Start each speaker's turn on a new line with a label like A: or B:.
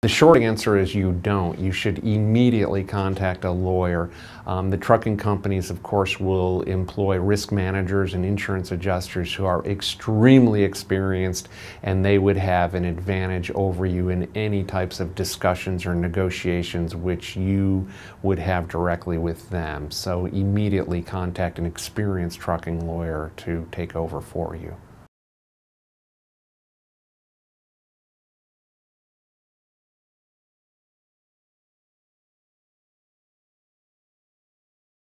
A: The short answer is you don't. You should immediately contact a lawyer. The trucking companies, of course, will employ risk managers and insurance adjusters who are extremely experienced, and they would have an advantage over you in any types of discussions or negotiations which you would have directly with them. So immediately contact an experienced trucking lawyer to take over for you.